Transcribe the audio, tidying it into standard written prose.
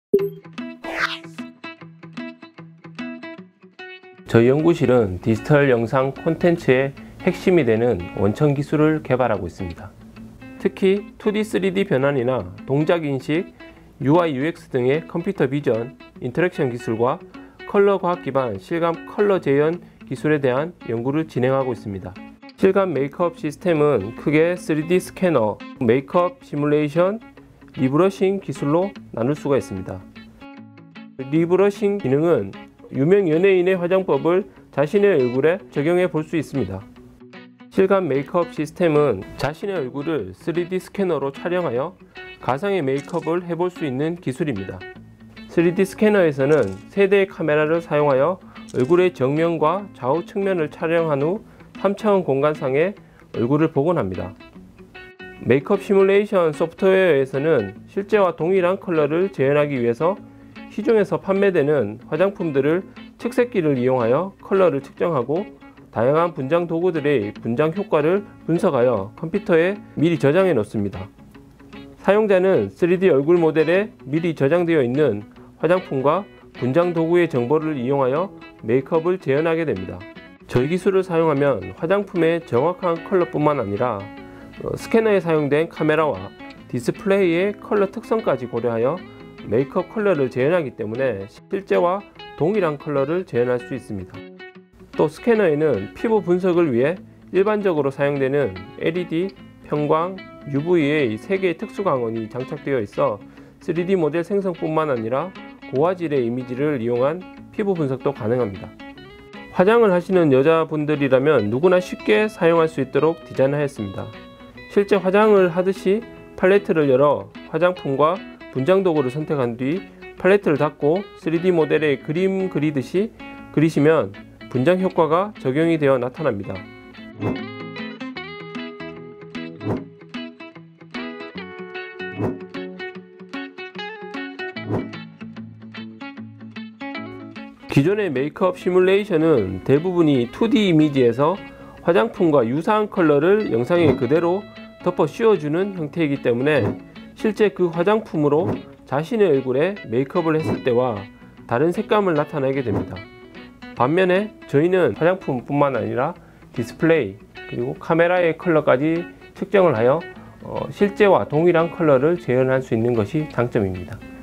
저희 연구실은 디지털 영상 콘텐츠의 핵심이 되는 원천 기술을 개발하고 있습니다. 특히 2D, 3D 변환이나 동작 인식, UI, UX 등의 컴퓨터 비전, 인터랙션 기술과 컬러 과학 기반 실감 컬러 재현 기술에 대한 연구를 진행하고 있습니다. 실감 메이크업 시스템은 크게 3D 스캐너, 메이크업 시뮬레이션, 리브러싱 기술로 나눌 수가 있습니다. 리브러싱 기능은 유명 연예인의 화장법을 자신의 얼굴에 적용해 볼 수 있습니다. 실감 메이크업 시스템은 자신의 얼굴을 3D 스캐너로 촬영하여 가상의 메이크업을 해볼 수 있는 기술입니다. 3D 스캐너에서는 3대의 카메라를 사용하여 얼굴의 정면과 좌우 측면을 촬영한 후 3차원 공간상에 얼굴을 복원합니다. 메이크업 시뮬레이션 소프트웨어에서는 실제와 동일한 컬러를 재현하기 위해서 시중에서 판매되는 화장품들을 측색기를 이용하여 컬러를 측정하고 다양한 분장 도구들의 분장 효과를 분석하여 컴퓨터에 미리 저장해 놓습니다. 사용자는 3D 얼굴 모델에 미리 저장되어 있는 화장품과 분장 도구의 정보를 이용하여 메이크업을 재현하게 됩니다. 저희 기술을 사용하면 화장품의 정확한 컬러뿐만 아니라 스캐너에 사용된 카메라와 디스플레이의 컬러 특성까지 고려하여 메이크업 컬러를 재현하기 때문에 실제와 동일한 컬러를 재현할 수 있습니다. 또 스캐너에는 피부 분석을 위해 일반적으로 사용되는 LED, 편광, UV의 3개의 특수 광원이 장착되어 있어 3D 모델 생성뿐만 아니라 고화질의 이미지를 이용한 피부 분석도 가능합니다. 화장을 하시는 여자분들이라면 누구나 쉽게 사용할 수 있도록 디자인하였습니다. 실제 화장을 하듯이 팔레트를 열어 화장품과 분장 도구를 선택한 뒤 팔레트를 닫고 3D 모델에 그림 그리듯이 그리시면 분장 효과가 적용이 되어 나타납니다. 기존의 메이크업 시뮬레이션은 대부분이 2D 이미지에서 화장품과 유사한 컬러를 영상에 그대로 덮어 씌워주는 형태이기 때문에 실제 그 화장품으로 자신의 얼굴에 메이크업을 했을 때와 다른 색감을 나타내게 됩니다. 반면에 저희는 화장품뿐만 아니라 디스플레이 그리고 카메라의 컬러까지 측정을 하여 실제와 동일한 컬러를 재현할 수 있는 것이 장점입니다.